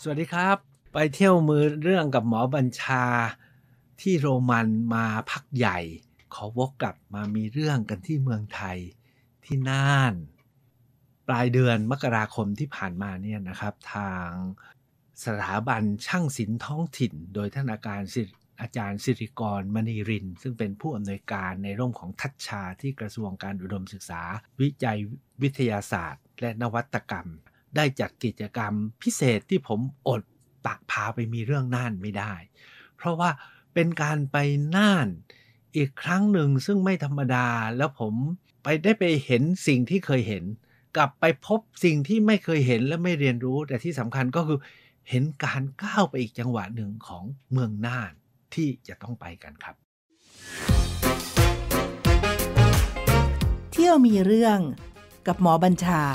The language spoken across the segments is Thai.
สวัสดีครับไปเที่ยวมือเรื่องกับหมอบัญชาที่โรมันมาพักใหญ่ขอวกกลับมามีเรื่องกันที่เมืองไทยที่น่านปลายเดือนมกราคมที่ผ่านมาเนี่ยนะครับทางสถาบันช่างศิลป์ท้องถิ่นโดยท่านอาจารย์สิริกรมณีรินทร์ซึ่งเป็นผู้อำนวยการในร่มของทัชชาที่กระทรวงการอุดมศึกษาวิจัยวิทยาศาสตร์และนวัตกรรมได้จัดกิจกรรมพิเศษที่ผมอดปากพาไปมีเรื่องน่านไม่ได้เพราะว่าเป็นการไปน่านอีกครั้งหนึ่งซึ่งไม่ธรรมดาแล้วผมได้ไปเห็นสิ่งที่เคยเห็นกลับไปพบสิ่งที่ไม่เคยเห็นและไม่เรียนรู้แต่ที่สำคัญก็คือเห็นการก้าวไปอีกจังหวะหนึ่งของเมืองน่านที่จะต้องไปกันครับเที่ยวมีเรื่องกับหมอบัญชา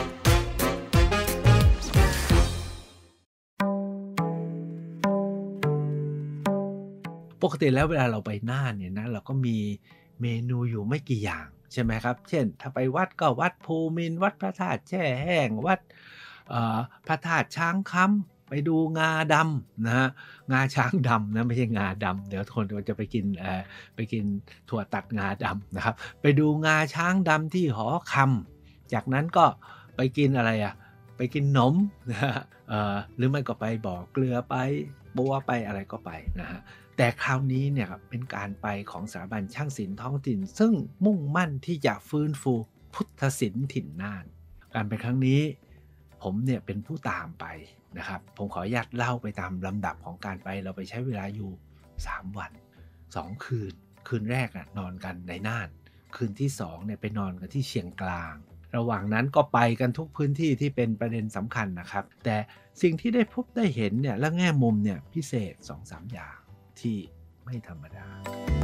ปกติแล้วเวลาเราไปน่านเนี่ยนะเราก็มีเมนูอยู่ไม่กี่อย่างใช่ไหมครับเช่นถ้าไปวัดก็วัดภูมินทร์วัดพระธาตุแช่แห้งวัดพระธาตุช้างค้ำไปดูงาดำนะฮะงาช้างดำนะไม่ใช่งาดำเดี๋ยวคนจะไปกินถั่วตัดงาดำนะครับไปดูงาช้างดำที่หอคำจากนั้นก็ไปกินอะไรไปกินหนมนะฮะหรือไม่ก็ไปบ่อเกลือไปบัวไปอะไรก็ไปนะฮะแต่คราวนี้เนี่ยเป็นการไปของสถาบันช่างศิลป์ท้องถิ่นซึ่งมุ่งมั่นที่จะฟื้นฟูพุทธศิลป์ถิ่นน่านการไปครั้งนี้ผมเนี่ยเป็นผู้ตามไปนะครับผมขออนุญาตเล่าไปตามลำดับของการไปเราไปใช้เวลาอยู่3วัน2คืนแรกนอนกันในน่านคืนที่2เนี่ยไปนอนกันที่เชียงกลางระหว่างนั้นก็ไปกันทุกพื้นที่ที่เป็นประเด็นสำคัญนะครับแต่สิ่งที่ได้พบได้เห็นเนี่ยและแง่มุมเนี่ยพิเศษ 2-3 อย่างที่ไม่ธรรมดา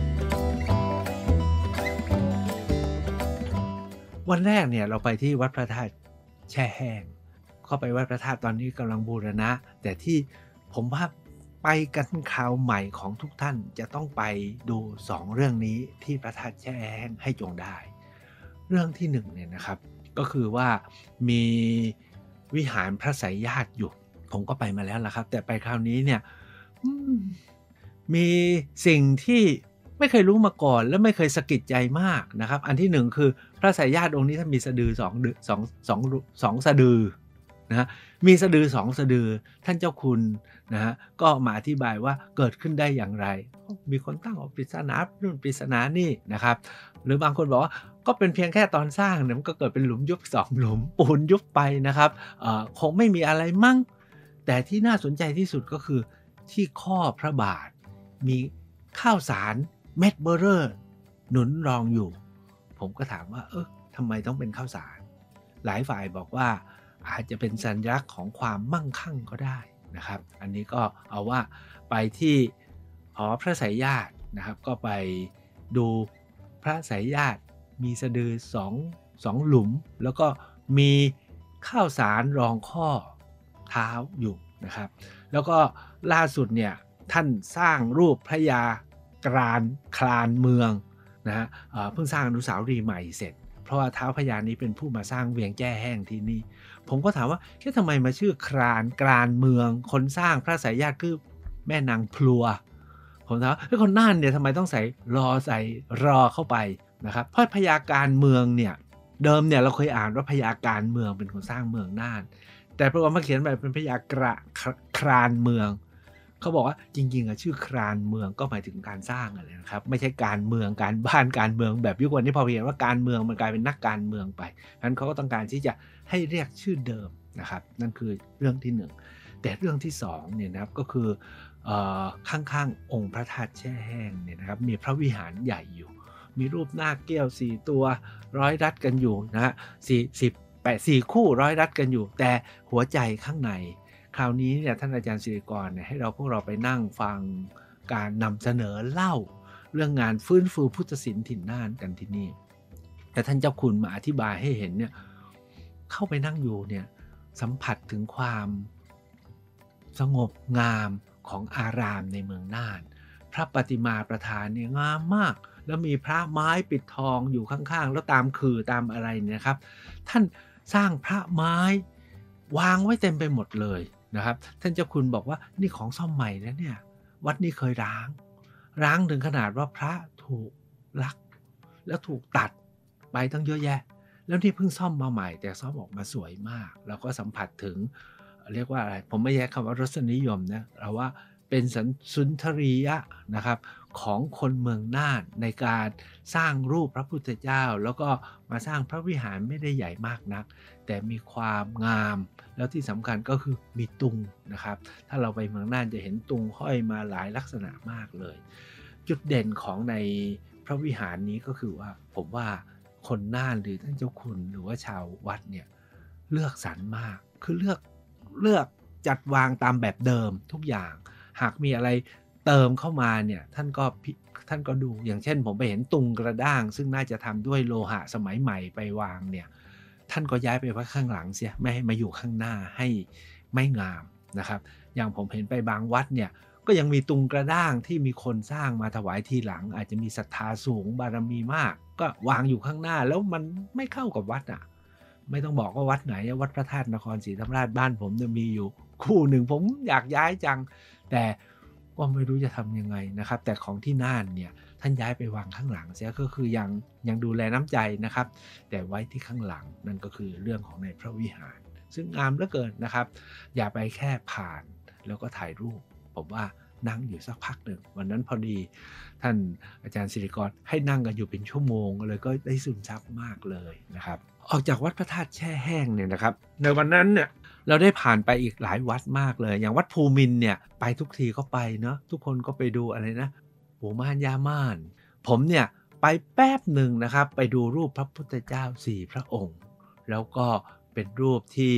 วันแรกเนี่ยเราไปที่วัดพระธาตุแช่แห้งเข้าไปวัดพระธาตุตอนนี้กำลังบูรณะแต่ที่ผมว่าไปกันคราวใหม่ของทุกท่านจะต้องไปดู2เรื่องนี้ที่พระธาตุแช่แห้งให้จงได้เรื่องที่1เนี่ยนะครับก็คือว่ามีวิหารพระไสยญาติอยู่ผมก็ไปมาแล้วล่ะครับแต่ไปคราวนี้เนี่ยมีสิ่งที่ไม่เคยรู้มาก่อนและไม่เคยสะกิดใจมากนะครับอันที่1คือพระไสยญาติองค์นี้ท่านมีสะดือ2สะดือนะฮะมีสะดือ2สะดือท่านเจ้าคุณนะฮะก็มาอธิบายว่าเกิดขึ้นได้อย่างไรมีคนตั้งปริศนานู่นปริศนานี่นะครับหรือบางคนบอกว่าก็เป็นเพียงแค่ตอนสร้างเนี่ยมันก็เกิดเป็นหลุมยุบ2หลุมปูนยุบไปนะครับคงไม่มีอะไรมั้งแต่ที่น่าสนใจที่สุดก็คือที่ข้อพระบาทมีข้าวสารเม็ดเบ้อเร่อหนุนรองอยู่ผมก็ถามว่าทำไมต้องเป็นข้าวสารหลายฝ่ายบอกว่าอาจจะเป็นสัญลักษณ์ของความมั่งคั่งก็ได้นะครับอันนี้ก็เอาว่าไปที่หอพระไสยญาตินะครับก็ไปดูพระไสยญาติมีสะดือ2หลุมแล้วก็มีข้าวสารรองข้อเท้าอยู่นะครับแล้วก็ล่าสุดเนี่ยท่านสร้างรูปพระยากรานคลานเมืองนะฮะเพิ่งสร้างอนุสาวรีย์ใหม่เสร็จเพราะว่าท้าวพญานี้เป็นผู้มาสร้างเวียงแจ้แห้งที่นี่ผมก็ถามว่าทำไมมาชื่อกรานเมืองคนสร้างพระไสยญาติคือแม่นางพลัวผมถามว่าคนน่านเนี่ยทำไมต้องใส่รอเข้าไปนะครับเพราะพญาการเมืองเนี่ยเดิมเนี่ยเราเคยอ่านว่าพญาการเมืองเป็นคนสร้างเมืองน่านแต่ปรากฏมาเขียนแบบเป็นพญากระครานเมืองเขาบอกว่าจริงๆชื่อครานเมืองก็หมายถึงการสร้างอะไรนะครับไม่ใช่การเมืองการบ้านการเมืองแบบยุควันนี้พอเห็นว่าการเมืองมันกลายเป็นนักการเมืองไปงั้นเขาก็ต้องการที่จะให้เรียกชื่อเดิมนะครับนั่นคือเรื่องที่1แต่เรื่องที่2เนี่ยนะครับก็คือข้างๆองค์พระธาตุแช่แห้งเนี่ยนะครับมีพระวิหารใหญ่อยู่มีรูปนาคแก้ว4ตัวร้อยรัดกันอยู่นะฮะ4คู่ร้อยรัดกันอยู่แต่หัวใจข้างในคราวนี้เนี่ยท่านอาจารย์ศิริกรเนี่ยให้พวกเราไปนั่งฟังการนำเสนอเล่าเรื่องงานฟื้นฟูพุทธศิลป์ถิ่นน่านกันที่นี่แต่ท่านเจ้าคุณมาอธิบายให้เห็นเนี่ยเข้าไปนั่งอยู่เนี่ยสัมผัสถึงความสงบงามของอารามในเมืองน่านพระประติมาประธานเนี่ยงามมากแล้วมีพระไม้ปิดทองอยู่ข้างๆแล้วตามคือตามอะไรเนี่ยครับท่านสร้างพระไม้วางไว้เต็มไปหมดเลยนะครับท่านเจ้าคุณบอกว่านี่ของซ่อมใหม่นะเนี่ยวัดนี้เคยร้างถึงขนาดว่าพระถูกลักแล้วถูกตัดไปตั้งเยอะแยะแล้วนี่เพิ่งซ่อมมาใหม่แต่ซ่อมออกมาสวยมากแล้วก็สัมผัสถึงเรียกว่าอะไรผมไม่ใช้คำว่ารสนิยมนะเราว่าเป็นสุนทรียะนะครับของคนเมืองน่านในการสร้างรูปพระพุทธเจ้าแล้วก็มาสร้างพระวิหารไม่ได้ใหญ่มากนักแต่มีความงามแล้วที่สำคัญก็คือมีตุงนะครับถ้าเราไปเมืองน่านจะเห็นตุงห้อยมาหลายลักษณะมากเลยจุดเด่นของในพระวิหารนี้ก็คือว่าผมว่าคนน่านหรือท่านเจ้าคุณหรือว่าชาววัดเนี่ยเลือกสรรมากคือเลือกจัดวางตามแบบเดิมทุกอย่างหากมีอะไรเติมเข้ามาเนี่ยท่านก็ดูอย่างเช่นผมไปเห็นตุงกระด้างซึ่งน่าจะทำด้วยโลหะสมัยใหม่ไปวางเนี่ยท่านก็ย้ายไปไว้ข้างหลังเสียไม่ให้มาอยู่ข้างหน้าให้ไม่งามนะครับอย่างผมเห็นไปบางวัดเนี่ยก็ยังมีตุงกระด้างที่มีคนสร้างมาถวายทีหลังอาจจะมีศรัทธาสูงบารมีมากก็วางอยู่ข้างหน้าแล้วมันไม่เข้ากับวัดอ่ะไม่ต้องบอกว่าวัดไหนวัดพระธาตุนครศรีธรรมราชบ้านผมจะมีอยู่คู่หนึ่งผมอยากย้ายจังแต่ก็ไม่รู้จะทำยังไงนะครับแต่ของที่น่านเนี่ยท่านย้ายไปวางข้างหลังเสียก็คือยังดูแลน้ำใจนะครับแต่ไว้ที่ข้างหลังนั่นก็คือเรื่องของในพระวิหารซึ่งงามเหลือเกินนะครับอย่าไปแค่ผ่านแล้วก็ถ่ายรูปผมว่านั่งอยู่สักพักหนึ่งวันนั้นพอดีท่านอาจารย์ศิริกรให้นั่งกันอยู่เป็นชั่วโมงเลยก็ได้ซึมซับมากเลยนะครับออกจากวัดพระธาตุแช่แห้งเนี่ยนะครับในวันนั้นเนี่ยเราได้ผ่านไปอีกหลายวัดมากเลยอย่างวัดภูมินทร์เนี่ยไปทุกทีก็ไปเนาะทุกคนก็ไปดูอะไรนะหัวม่านย่าม่านผมเนี่ยไปแป๊บหนึ่งนะครับไปดูรูปพระพุทธเจ้า4พระองค์แล้วก็เป็นรูปที่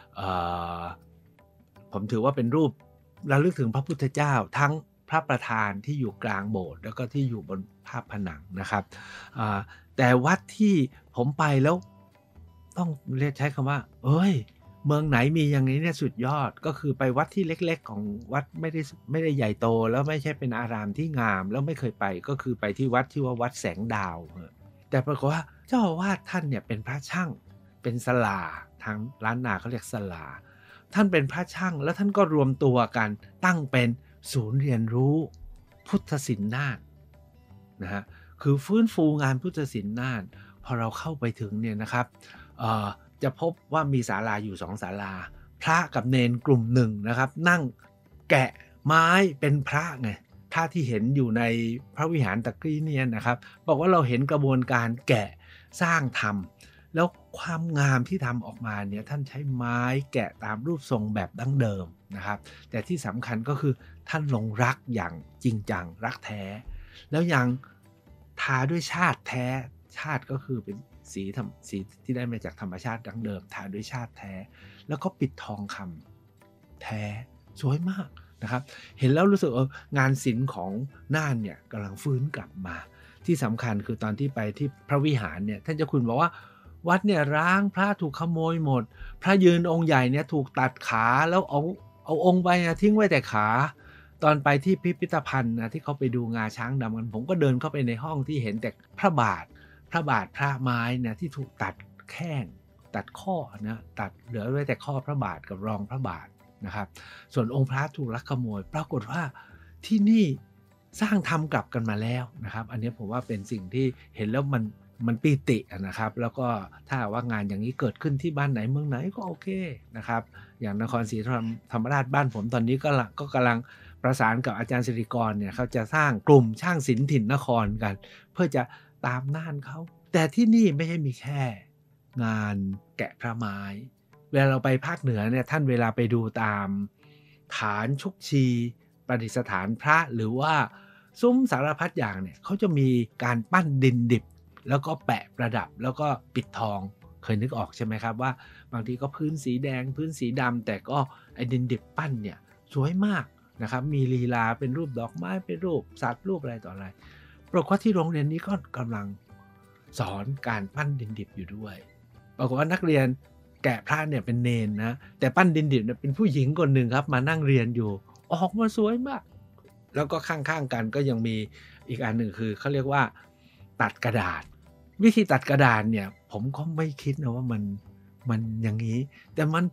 ผมถือว่าเป็นรูประลึกถึงพระพุทธเจ้าทั้งพระประธานที่อยู่กลางโบสถ์แล้วก็ที่อยู่บนภาพผนังนะครับแต่วัดที่ผมไปแล้วต้องเรียกใช้คำว่าเอ้ยเมืองไหนมีอย่างนี้เนี่ยสุดยอดก็คือไปวัดที่เล็กๆของวัดไม่ได้ใหญ่โตแล้วไม่ใช่เป็นอารามที่งามแล้วไม่เคยไปก็คือไปที่วัดที่ว่าวัดแสงดาวแต่ปรากฏว่าเจ้าอาวาสท่านเนี่ยเป็นพระช่างเป็นศลาทางล้านนาเขาเรียกศลาท่านเป็นพระช่างแล้วท่านก็รวมตัวกันตั้งเป็นศูนย์เรียนรู้พุทธศิลป์น่านนะฮะคือฟื้นฟูงานพุทธศิลป์น่านพอเราเข้าไปถึงเนี่ยนะครับจะพบว่ามีศาลาอยู่2ศาลาพระกับเณรกลุ่มหนึ่งนะครับนั่งแกะไม้เป็นพระไงพระที่เห็นอยู่ในพระวิหารตะกี้เนี่ยนะครับบอกว่าเราเห็นกระบวนการแกะสร้างทำแล้วความงามที่ทำออกมาเนี่ยท่านใช้ไม้แกะตามรูปทรงแบบดั้งเดิมนะครับแต่ที่สำคัญก็คือท่านลงรักอย่างจริงจังรักแท้แล้วยังทาด้วยชาติแท้ชาติก็คือเป็นสีที่ได้มาจากธรรมชาติดั้งเดิมทาด้วยชาติแท้แล้วก็ปิดทองคำแท้สวยมากนะครับเห็นแล้วรู้สึกงานศิลป์ของน่านเนี่ยกำลังฟื้นกลับมาที่สำคัญคือตอนที่ไปที่พระวิหารเนี่ยท่านเจ้าคุณบอกว่าวัดเนี่ยร้างพระถูกขโมยหมดพระยืนองค์ใหญ่เนี่ยถูกตัดขาแล้วเอาองค์ไปนะทิ้งไว้แต่ขาตอนไปที่พิพิธภัณฑ์นะที่เขาไปดูงาช้างดำกันผมก็เดินเข้าไปในห้องที่เห็นแต่พระบาทพระไม้นะที่ถูกตัดแข้งตัดข้อนะตัดเหลือไว้แต่ข้อพระบาทกับรองพระบาทนะครับส่วนองค์พระถูกลักขโมยปรากฏว่าที่นี่สร้างทำกลับกันมาแล้วนะครับอันนี้ผมว่าเป็นสิ่งที่เห็นแล้วมันปีตินะครับแล้วก็ถ้าว่างานอย่างนี้เกิดขึ้นที่บ้านไหนเมืองไหนก็โอเคนะครับอย่างนครศรีธรรมราชบ้านผมตอนนี้ก็กำลังประสานกับอาจารย์ศิริกรเนี่ยเขาจะสร้างกลุ่มช่างศิลป์ถิ่นนครกันเพื่อจะตามน่านเขาแต่ที่นี่ไม่ใช่มีแค่งานแกะพระไม้เวลาเราไปภาคเหนือเนี่ยท่านเวลาไปดูตามฐานชุกชีประดิษฐานพระหรือว่าซุ้มสารพัดอย่างเนี่ยเขาจะมีการปั้นดินดิบแล้วก็แปะประดับแล้วก็ปิดทองเคยนึกออกใช่ไหมครับว่าบางทีก็พื้นสีแดงพื้นสีดำแต่ก็ไอ้ดินดิบปั้นเนี่ยสวยมากนะครับมีลีลาเป็นรูปดอกไม้เป็นรูปสัตว์รูปอะไรต่ออะไรปรากฏว่าที่โรงเรียนนี้ก็กำลังสอนการปั้นดินดิบอยู่ด้วยปรากฏว่านักเรียนแกะพระเนี่ยเป็นเณรนะแต่ปั้นดินดิบเนี่ยเป็นผู้หญิงคนหนึ่งครับมานั่งเรียนอยู่ออกมาสวยมากแล้วก็ข้างๆกันก็ยังมีอีกอันหนึ่งคือเขาเรียกว่าตัดกระดาษวิธีตัดกระดาษเนี่ยผมก็ไม่คิดนะว่ามันอย่างนี้แต่มัน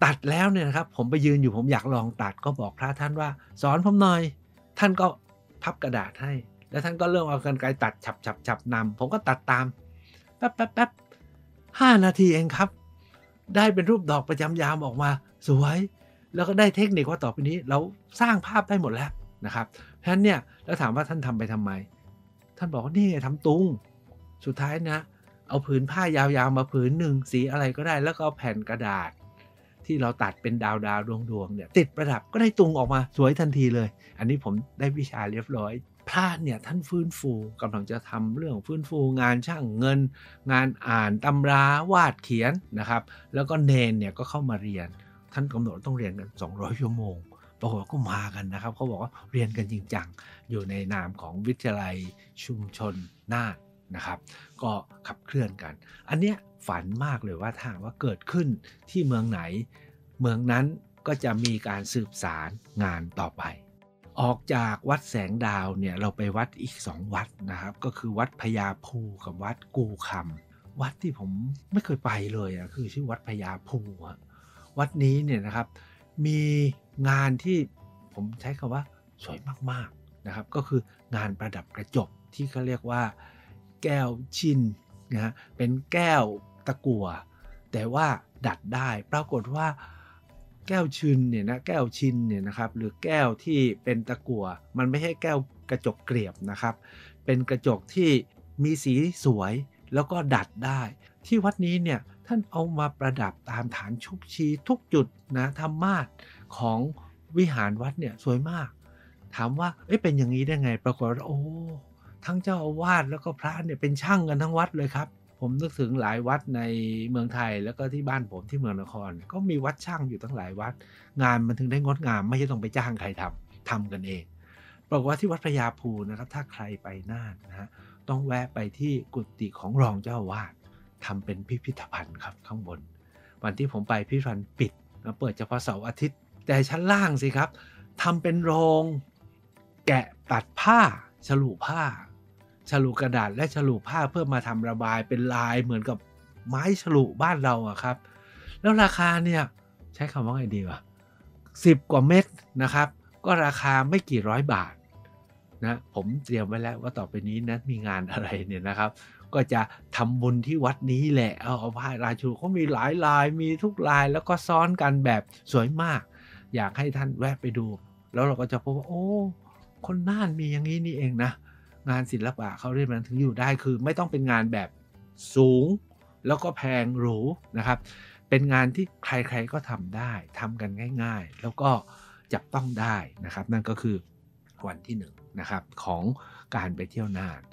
ตัดแล้วเนี่ยนะครับผมไปยืนอยู่ผมอยากลองตัดก็บอกพระท่านว่าสอนผมหน่อยท่านก็พับกระดาษให้แล้วท่านก็เริ่มเอากรรไกรตัดฉับๆนำผมก็ตัดตามแป๊บ5 นาทีเองครับได้เป็นรูปดอกประจำยามออกมาสวยแล้วก็ได้เทคนิคว่าต่อไปนี้เราสร้างภาพได้หมดแล้วนะครับเพราะฉะนั้นเนี่ยแล้วถามว่าท่านทำไปทำไมท่านบอกว่านี่ไงทำตุงสุดท้ายนะเอาผืนผ้ายาวๆมาผืนหนึ่งสีอะไรก็ได้แล้วก็เอาแผ่นกระดาษที่เราตัดเป็นดาวดวงเนี่ยติดประดับก็ได้ตุงออกมาสวยทันทีเลยอันนี้ผมได้วิชาเรียบร้อยพระเนี่ยท่านฟื้นฟูกำลังจะทำเรื่องฟื้นฟูงานช่างเงินงานอ่านตำราวาดเขียนนะครับแล้วก็เนนเนี่ยก็เข้ามาเรียนท่านกำหนดต้องเรียนกัน200 ชั่วโมงปรากฏว่าก็มากันนะครับเขาบอกว่าเรียนกันจริงจังอยู่ในนามของวิทยาลัยชุมชนน่านนะครับก็ขับเคลื่อนกันอันเนี้ยฝันมากเลยว่าถ้าว่าเกิดขึ้นที่เมืองไหนเมืองนั้นก็จะมีการสืบสารงานต่อไปออกจากวัดแสงดาวเนี่ยเราไปวัดอีก2วัดนะครับก็คือวัดพญาภูกับวัดกูคำวัดที่ผมไม่เคยไปเลยคือชื่อวัดพญาภูวัดนี้เนี่ยนะครับมีงานที่ผมใช้คำว่าสวยมากๆนะครับก็คืองานประดับกระจกที่เขาเรียกว่าแก้วชินนะฮะเป็นแก้วตะกั่วแต่ว่าดัดได้ปรากฏว่าแก้วชินเนี่ยนะแก้วชินเนี่ยนะครับหรือแก้วที่เป็นตะกั่วมันไม่ใช่แก้วกระจกเกลียบนะครับเป็นกระจกที่มีสีสวยแล้วก็ดัดได้ที่วัดนี้เนี่ยท่านเอามาประดับตามฐานชุกชีทุกจุดนะธรรมาสน์ของวิหารวัดเนี่ยสวยมากถามว่าเป็นอย่างนี้ได้ไงปรากฏว่าโอ้ทั้งเจ้าอาวาสแล้วก็พระเนี่ยเป็นช่างกันทั้งวัดเลยครับผมนึกถึงหลายวัดในเมืองไทยแล้วก็ที่บ้านผมที่เมืองนครก็มีวัดช่างอยู่ตั้งหลายวัดงานมันถึงได้งดงามไม่ใช่ต้องไปจ้างใครทำกันเองปรากฏว่าที่วัดพญาภูนะครับถ้าใครไปน่านนะฮะต้องแวะไปที่กุฏิของรองเจ้าอาวาสทำเป็นพิพิธภัณฑ์ครับข้างบนวันที่ผมไปพิพิธภัณฑ์ปิดเปิดเฉพาะเสาร์อาทิตย์แต่ชั้นล่างสิครับทำเป็นโรงแกะตัดผ้าฉลุกระดาษและฉลุผ้าเพื่อมาทำระบายเป็นลายเหมือนกับไม้ฉลุบ้านเราอะครับแล้วราคาเนี่ยใช้คำว่าไงดีวะ10 กว่าเม็ดนะครับก็ราคาไม่กี่ร้อยบาทนะผมเตรียมไว้แล้วว่าต่อไปนี้นะมีงานอะไรเนี่ยนะครับก็จะทำบุญที่วัดนี้แหละเอาผ้าลายฉลุเขามีหลายลายมีทุกลายแล้วก็ซ้อนกันแบบสวยมากอยากให้ท่านแวะไปดูแล้วเราก็จะพบว่าโอ้คนน่านมีอย่างนี้นี่เองนะงานศิลปะเขาเรียกมันถึงอยู่ได้คือไม่ต้องเป็นงานแบบสูงแล้วก็แพงหรูนะครับเป็นงานที่ใครๆก็ทำได้ทำกันง่ายๆแล้วก็จับต้องได้นะครับนั่นก็คือวันที่1นะครับของการไปเที่ยวน่าน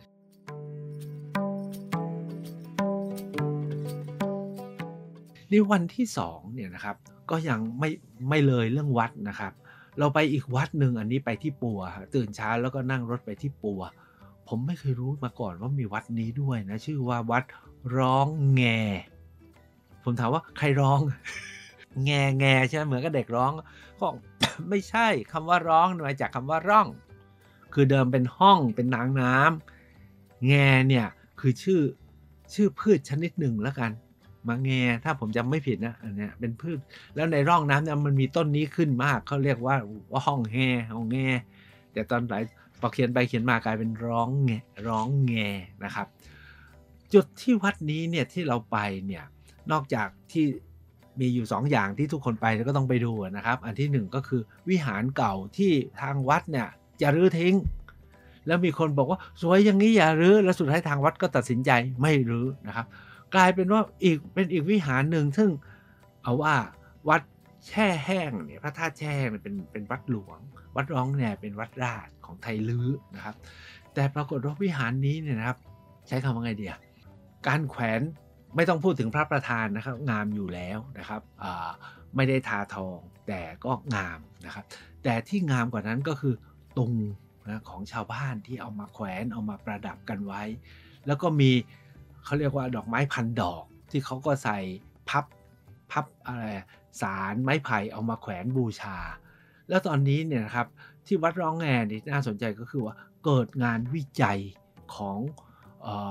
ในวันที่2เนี่ยนะครับก็ยังไม่เลยเรื่องวัดนะครับเราไปอีกวัดหนึ่งอันนี้ไปที่ปัวตื่นเช้าแล้วก็นั่งรถไปที่ปัวผมไม่เคยรู้มาก่อนว่ามีวัดนี้ด้วยนะชื่อว่าวัดร้องแงผมถามว่าใครร้อง แงใช่ไหมเหมือนกับเด็กร้องก็ ไม่ใช่คำว่าร้องมาจากคำว่าร่องคือเดิมเป็นห้องเป็นนางน้ำแงเนี่ยคือชื่อพืชชนิดหนึ่งแล้วกันมาแงถ้าผมจำไม่ผิดนะอันนี้เป็นพืชแล้วในร่องน้ำเนี่ยมันมีต้นนี้ขึ้นมากเขาเรียกว่าห้องแงแต่ตอนหลังพอเขียนไปเขียนมากลายเป็นร้องแงนะครับจุดที่วัดนี้เนี่ยที่เราไปเนี่ยนอกจากที่มีอยู่2อย่างที่ทุกคนไปแล้วก็ต้องไปดูนะครับอันที่1ก็คือวิหารเก่าที่ทางวัดเนี่ยจะรื้อทิ้งแล้วมีคนบอกว่าสวยอย่างนี้อย่ารื้อแล้วสุดท้ายทางวัดก็ตัดสินใจไม่รื้อนะครับกลายเป็นว่าเป็นอีกวิหารหนึ่งซึ่งเอาว่าวัดแช่แห้งเนี่ยพระธาตุแช่แห้งเป็นวัดหลวงวัดร้องแงเป็นวัดราชของไทยลื้อนะครับแต่ปรากฏว่าวิหารนี้เนี่ยนะครับใช้คำว่าไงดีการแขวนไม่ต้องพูดถึงพระประธานนะครับงามอยู่แล้วนะครับไม่ได้ทาทองแต่ก็งามนะครับแต่ที่งามกว่านั้นก็คือตุงนะของชาวบ้านที่เอามาแขวนเอามาประดับกันไว้แล้วก็มีเขาเรียกว่าดอกไม้พันดอกที่เขาก็ใส่พับอะไรสารไม้ไผ่เอามาแขวนบูชาแล้วตอนนี้เนี่ยนะครับที่วัดร้องแงนี่น่าสนใจก็คือว่าเกิดงานวิจัยของ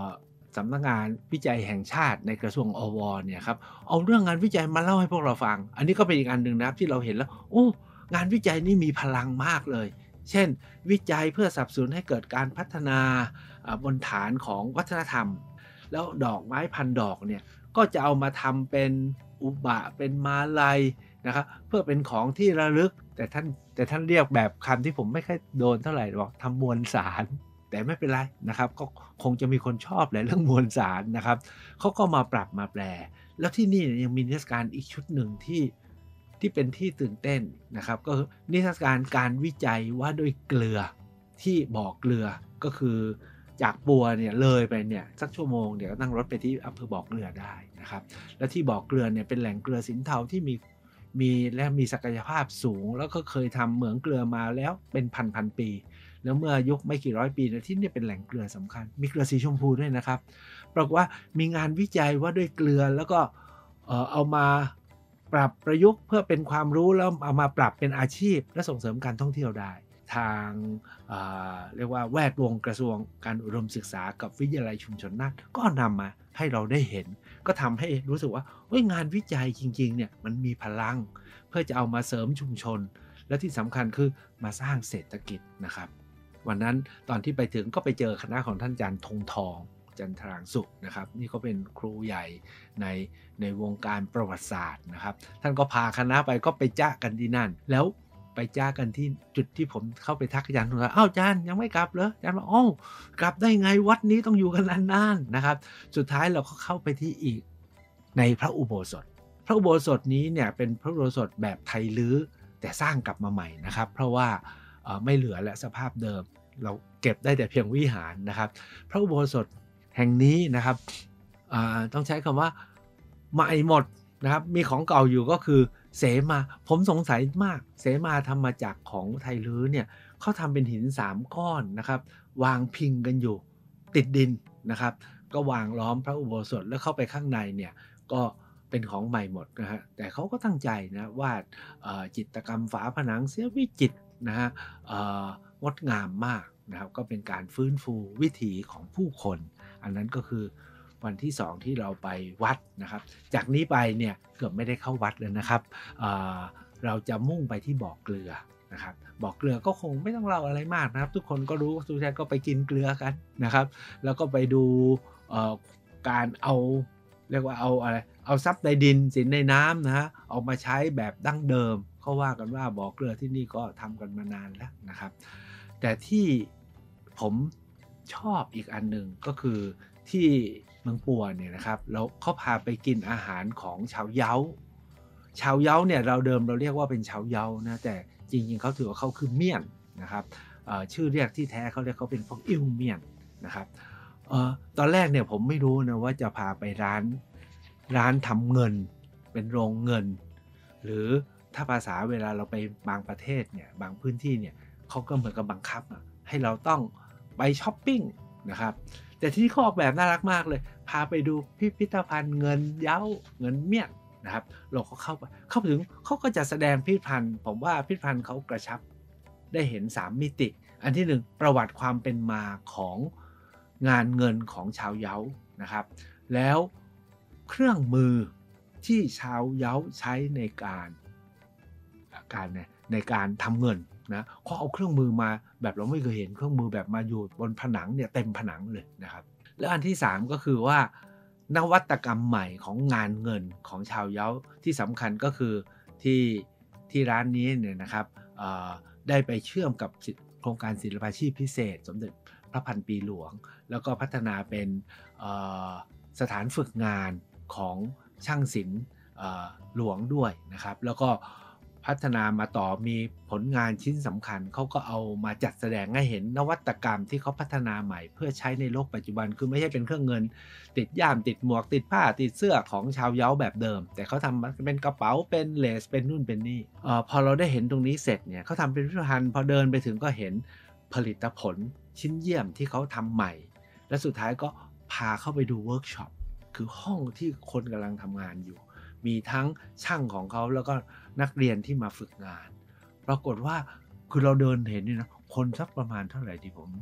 สำนักงานวิจัยแห่งชาติในกระทรวงอวเนี่ยครับเอาเรื่องงานวิจัยมาเล่าให้พวกเราฟังอันนี้ก็เป็นอีกอันหนึ่งนะครับที่เราเห็นแล้วโอ้งานวิจัยนี่มีพลังมากเลยเช่นวิจัยเพื่อสนับสนุนให้เกิดการพัฒนาบนฐานของวัฒนธรรมแล้วดอกไม้พันดอกเนี่ยก็จะเอามาทำเป็นอุบะเป็นมาลัยนะครับเพื่อเป็นของที่ระลึกแต่ท่านเรียกแบบคำที่ผมไม่ค่อยโดนเท่าไหร่บอกทำมวลสารแต่ไม่เป็นไรนะครับก็คงจะมีคนชอบแหละเรื่องมวลสารนะครับเขาก็มาปรับมาแปลแล้วที่นี่ยังมีนิทรรศการอีกชุดหนึ่งที่เป็นที่ตื่นเต้นนะครับก็คือนิทรรศการการวิจัยว่าด้วยเกลือที่บ่อเกลือก็คือจากปัวเนี่ยเลยไปเนี่ยสักชั่วโมงเดี๋ยวก็นั่งรถไปที่อำเภอบ่อเกลือได้นะครับแล้วที่บ่อเกลือเนี่ยเป็นแหล่งเกลือสินเทาที่มีศักยภาพสูงแล้วก็เคยทำเหมืองเกลือมาแล้วเป็นพันปีแล้วเมื่อยุคไม่กี่ร้อยปีที่นี่เป็นแหล่งเกลือสำคัญมีเกลือสีชมพูด้วยนะครับปรากฏว่ามีงานวิจัยว่าด้วยเกลือแล้วก็เอามาปรับประยุกต์เพื่อเป็นความรู้แล้วเอามาปรับเป็นอาชีพและส่งเสริมการท่องเที่ยวได้ทางเรียกว่าแวดวงกระทรวงการอุดมศึกษากับวิทยาลัยชุมชนน่านก็นำมาให้เราได้เห็นก็ทำให้รู้สึกว่างานวิจัยจริงๆเนี่ยมันมีพลังเพื่อจะเอามาเสริมชุมชนและที่สำคัญคือมาสร้างเศรษฐกิจนะครับวันนั้นตอนที่ไปถึงก็ไปเจอคณะของท่านอาจารย์ธงทองจันทรางสุขนะครับนี่ก็เป็นครูใหญ่ในวงการประวัติศาสตร์นะครับท่านก็พาคณะไปก็ไปจ้ากันที่นั่นแล้วไปจ้ากันที่จุดที่ผมเข้าไปทักอาจารย์ธงทองอ้าวอาจารย์ยังไม่กลับเหรออาจารย์บอกอ้าวกลับได้ไงวัดนี้ต้องอยู่กันนานๆนะครับสุดท้ายเราก็เข้าไปที่อีกในพระอุโบสถพระอุโบสถนี้เนี่ยเป็นพระอุโบสถแบบไทยลื้อแต่สร้างกลับมาใหม่นะครับเพราะว่าไม่เหลือและสภาพเดิมเราเก็บได้แต่เพียงวิหารนะครับพระอุโบสถแห่งนี้นะครับต้องใช้คำว่าใหม่หมดนะครับมีของเก่าอยู่ก็คือเสมาผมสงสัยมากเสมาทำมาจากของไทยลื้อเนี่ยเขาทำเป็นหิน3ก้อนนะครับวางพิงกันอยู่ติดดินนะครับก็วางล้อมพระอุโบสถแล้วเข้าไปข้างในเนี่ยก็เป็นของใหม่หมดนะฮะแต่เขาก็ตั้งใจนะวาดจิตรกรรมฝาผนังเสียวิจิตรนะฮะงดงามมากนะครับก็เป็นการฟื้นฟูวิถีของผู้คนอันนั้นก็คือวันที่2ที่เราไปวัดนะครับจากนี้ไปเนี่ยเกือบไม่ได้เข้าวัดเลยนะครับเราจะมุ่งไปที่บ่อเกลือนะครับบ่อเกลือก็คงไม่ต้องเล่าอะไรมากนะครับทุกคนก็รู้ทุกท่านก็ไปกินเกลือกันนะครับแล้วก็ไปดูการเอาเรียกว่าเอาอะไรเอาทรัพย์ในดินสินในน้ำนะฮะเอามาใช้แบบดั้งเดิมเขาว่ากันว่าบ่อเกลือที่นี่ก็ทำกันมานานแล้วนะครับแต่ที่ผมชอบอีกอันหนึ่งก็คือที่เมืองปัวเนี่ยนะครับแล้วเขาพาไปกินอาหารของชาวเย้าเนี่ยเราเรียกว่าเป็นชาวเย้านะแต่จริงๆเขาถือว่าเขาคือเมี่ยนนะครับชื่อเรียกที่แท้เขาเรียกเขาเป็นพวกอิ่วเมี่ยนนะครับตอนแรกเนี่ยผมไม่รู้นะว่าจะพาไปร้านทำเงินเป็นโรงเงินหรือถ้าภาษาเวลาเราไปบางประเทศเนี่ยบางพื้นที่เนี่ยเขาก็เหมือนกับบังคับให้เราต้องไปช้อปปิ้งนะครับแต่ที่เขาออกแบบน่ารักมากเลยพาไปดูพิพิธภัณฑ์เงินเย้าเงินเมี่ยนนะครับเราก็เข้าไปถึงเขาก็จะแสดงพิพิธภัณฑ์ผมว่าพิพิธภัณฑ์เขากระชับได้เห็น3มิติอันที่1ประวัติความเป็นมาของงานเงินของชาวเย้านะครับแล้วเครื่องมือที่ชาวเย้าใช้ในการทำเงินนะเขาเอาเครื่องมือมาแบบเราไม่เคยเห็นเครื่องมือแบบมาอยู่บนผนังเนี่ยเต็มผนังเลยนะครับแล้วอันที่3ก็คือว่านวัตกรรมใหม่ของงานเงินของชาวเย้าที่สำคัญก็คือที่ร้านนี้เนี่ยนะครับได้ไปเชื่อมกับโครงการศิลปาชีพพิเศษสมเด็จพระพันปีหลวงแล้วก็พัฒนาเป็นสถานฝึกงานของช่างศิลป์หลวงด้วยนะครับแล้วก็พัฒนามาต่อมีผลงานชิ้นสำคัญเขาก็เอามาจัดแสดงให้เห็นนวัตกรรมที่เขาพัฒนาใหม่เพื่อใช้ในโลกปัจจุบันคือไม่ใช่เป็นเครื่องเงินติดย่ามติดหมวกติดผ้าติดเสื้อของชาวเย้าแบบเดิมแต่เขาทำเป็นกระเป๋าเป็นเลสเป็นนู่นเป็นนี่พอเราได้เห็นตรงนี้เสร็จเนี่ยเขาทำเป็นพิพิธภัณฑ์พอเดินไปถึงก็เห็นผลิตผลชิ้นเยี่ยมที่เขาทำใหม่และสุดท้ายก็พาเข้าไปดูเวิร์กช็อปคือห้องที่คนกำลังทำงานอยู่มีทั้งช่างของเขาแล้วก็นักเรียนที่มาฝึกงานปรากฏว่าคือเราเดินเห็นนี่นะคนสักประมาณเท่าไหร่ที่ผมเ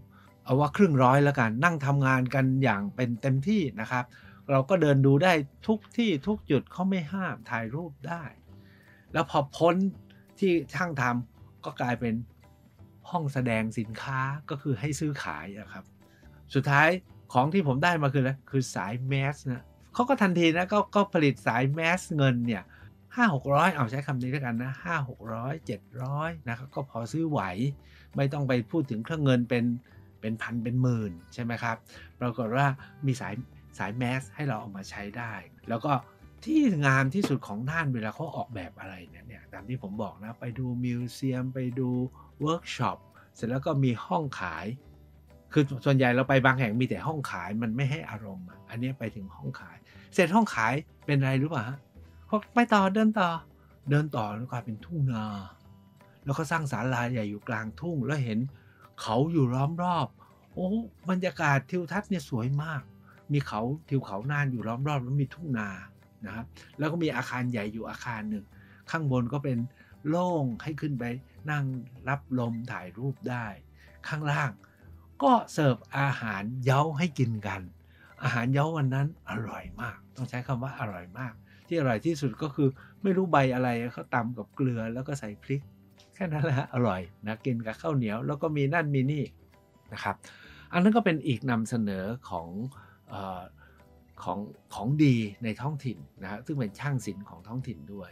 เอาว่าครึ่งร้อยแล้วกันนั่งทำงานกันอย่างเป็นเต็มที่นะครับเราก็เดินดูได้ทุกที่ทุกจุดเขาไม่ห้ามถ่ายรูปได้แล้วพอพ้นที่ช่างทำก็กลายเป็นห้องแสดงสินค้าก็คือให้ซื้อขายอะครับสุดท้ายของที่ผมได้มาคืออะไรคือสายแมสนะเขาก็ทันทีนะก็ผลิตสายแมสเงินเนี่ย500-600เอาใช้คำนี้แล้วกันนะ500-600-700นะครับก็พอซื้อไหวไม่ต้องไปพูดถึงเครื่องเงินเป็นพันเป็นหมื่นใช่ไหมครับปรากฏว่ามีสายแมสให้เราเอามาใช้ได้แล้วก็ที่งามที่สุดของน่านเวลาเขาออกแบบอะไรเนี่ยตามที่ผมบอกนะไปดูมิวเซียมไปดูเวิร์กช็อปเสร็จแล้วก็มีห้องขายคือส่วนใหญ่เราไปบางแห่งมีแต่ห้องขายมันไม่ให้อารมณ์อันนี้ไปถึงห้องขายเสร็จห้องขายเป็นอะไรรู้ป่ะฮะพอไปต่อเดินต่อแล้วกลายเป็นทุ่งนาแล้วก็สร้างศาลาใหญ่อยู่กลางทุ่งแล้วเห็นเขาอยู่ล้อมรอบโอ้บรรยากาศทิวทัศน์เนี่ยสวยมากมีเขาทิวเขาน่านอยู่ล้อมรอบแล้วมีทุ่งนานะครับแล้วก็มีอาคารใหญ่อยู่อาคารหนึ่งข้างบนก็เป็นโล่งให้ขึ้นไปนั่งรับลมถ่ายรูปได้ข้างล่างก็เสิร์ฟอาหารเย้าให้กินกันอาหารเย้าวันนั้นอร่อยมากต้องใช้คำว่าอร่อยมากที่อร่อยที่สุดก็คือไม่รู้ใบอะไรเขาตำกับเกลือแล้วก็ใส่พริกแค่นั้นแหละอร่อยนะกินกับข้าวเหนียวแล้วก็มีนั่นมีนี่นะครับอันนั้นก็เป็นอีกนำเสนอของดีในท้องถิ่นนะฮะซึ่งเป็นช่างศิลป์ของท้องถิ่นด้วย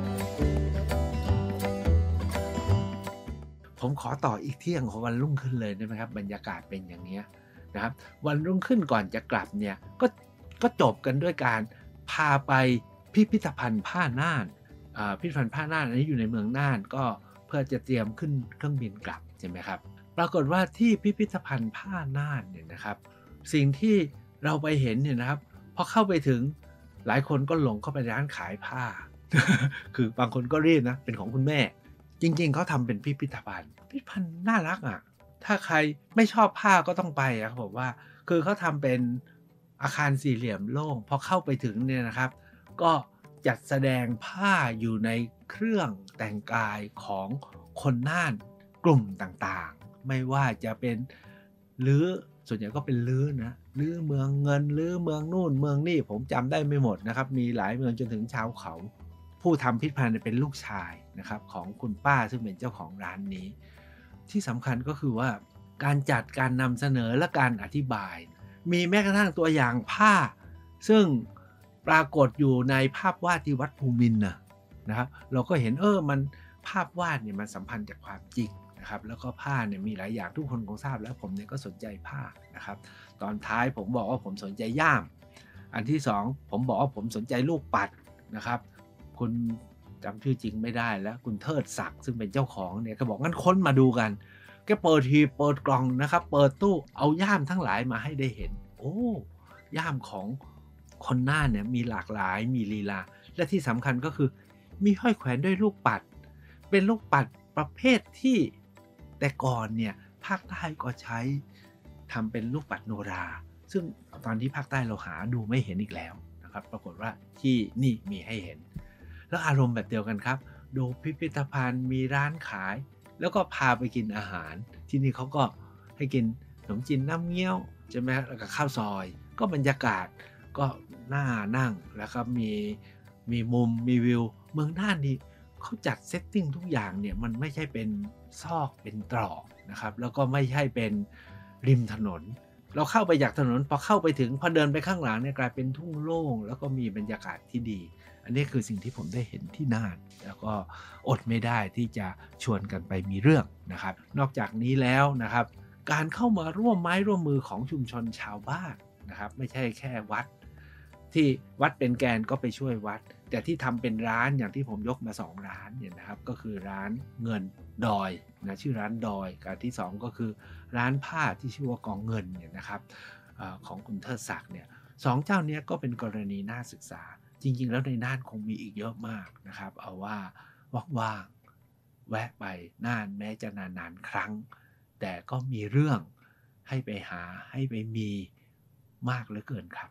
ผมขอต่ออีกเที่ยงของวันรุ่งขึ้นเลยได้ไหมครับบรรยากาศเป็นอย่างนี้นะครับวันรุ่งขึ้นก่อนจะกลับเนี่ยก็จบกันด้วยการพาไปพิพิธภัณฑ์ผ้าน่านพิพิธภัณฑ์ผ้าน่านอันนี้อยู่ในเมืองน่านก็เพื่อจะเตรียมขึ้นเครื่องบินกลับใช่ไหมครับปรากฏว่าที่พิพิธภัณฑ์ผ้าน่านเนี่ยนะครับสิ่งที่เราไปเห็นเนี่ยนะครับพอเข้าไปถึงหลายคนก็หลงเข้าไปร้านขายผ้า คือบางคนก็รีบนะเป็นของคุณแม่จริงๆเขาทำเป็นพิพิธภัณฑ์น่ารักอ่ะถ้าใครไม่ชอบผ้าก็ต้องไปครับผมว่าคือเขาทำเป็นอาคารสี่เหลี่ยมโล่งพอเข้าไปถึงเนี่ยนะครับก็จัดแสดงผ้าอยู่ในเครื่องแต่งกายของคนน่านกลุ่มต่างๆไม่ว่าจะเป็นลื้อส่วนใหญ่ก็เป็นลื้อนะลื้อเมืองเงินลื้อเมืองนู่นเมืองนี่ผมจำได้ไม่หมดนะครับมีหลายเมืองจนถึงชาวเขาผู้ทำพิพิธภัณฑ์เป็นลูกชายนะครับของคุณป้าซึ่งเป็นเจ้าของร้านนี้ที่สำคัญก็คือว่าการจัดการนำเสนอและการอธิบายมีแม้กระทั่งตัวอย่างผ้าซึ่งปรากฏอยู่ในภาพวาดที่วัดภูมินทร์นะครับเราก็เห็นมันภาพวาดเนี่ยมันสัมพันธ์จากความจริงนะครับแล้วก็ผ้าเนี่ยมีหลายอย่างทุกคนคงทราบแล้วผมเนี่ยก็สนใจผ้านะครับตอนท้ายผมบอกว่าผมสนใจย่ามอันที่สองผมบอกว่าผมสนใจลูกปัดนะครับคุณจำชื่อจริงไม่ได้แล้วคุณเทิดศักดิ์ซึ่งเป็นเจ้าของเนี่ยก็บอกงั้นค้นมาดูกันแกเปิดทีเปิดกล่องนะครับเปิดตู้เอาย่ามทั้งหลายมาให้ได้เห็นโอ้ย่ามของคนน่านเนี่ยมีหลากหลายมีลีลาและที่สำคัญก็คือมีห้อยแขวนด้วยลูกปัดเป็นลูกปัดประเภทที่แต่ก่อนเนี่ยภาคใต้ก็ใช้ทำเป็นลูกปัดโนราซึ่งตอนที่ภาคใต้เราหาดูไม่เห็นอีกแล้วนะครับปรากฏว่าที่นี่มีให้เห็นแล้วอารมณ์แบบเดียวกันครับดูพิพิธภัณฑ์มีร้านขายแล้วก็พาไปกินอาหารที่นี่เขาก็ให้กินขนมจีนน้ำเงี้ยวใช่ไหมแล้วก็ข้าวซอยก็บรรยากาศก็น่านั่งแล้วก็มีมุมมีวิวเมืองน่านนี่เขาจัดเซตติ้งทุกอย่างเนี่ยมันไม่ใช่เป็นซอกเป็นตรอกนะครับแล้วก็ไม่ใช่เป็นริมถนนเราเข้าไปจากถนนพอเข้าไปถึงพอเดินไปข้างหลังเนี่ยกลายเป็นทุ่งโล่งแล้วก็มีบรรยากาศที่ดีอันนี้คือสิ่งที่ผมได้เห็นที่น่านแล้วก็อดไม่ได้ที่จะชวนกันไปมีเรื่องนะครับนอกจากนี้แล้วนะครับการเข้ามาร่วมไม้ร่วมมือของชุมชนชาวบ้านนะครับไม่ใช่แค่วัดที่วัดเป็นแกนก็ไปช่วยวัดแต่ที่ทำเป็นร้านอย่างที่ผมยกมา2ร้านเนี่ยนะครับก็คือร้านเงินดอยนะชื่อร้านดอยกับที่2ก็คือร้านผ้าที่ชื่อว่ากองเงินเนี่ยนะครับของคุณเทิดศักดิ์เนี่ย2เจ้านี้ก็เป็นกรณีน่าศึกษาจริงๆแล้วในน่านคงมีอีกเยอะมากนะครับเอาว่าว่างๆแวะไปน่านแม้จะนานๆครั้งแต่ก็มีเรื่องให้ไปหาให้ไปมีมากเหลือเกินครับ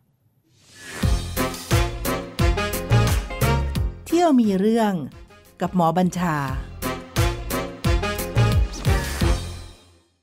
เที่ยวมีเรื่องกับหมอบัญชา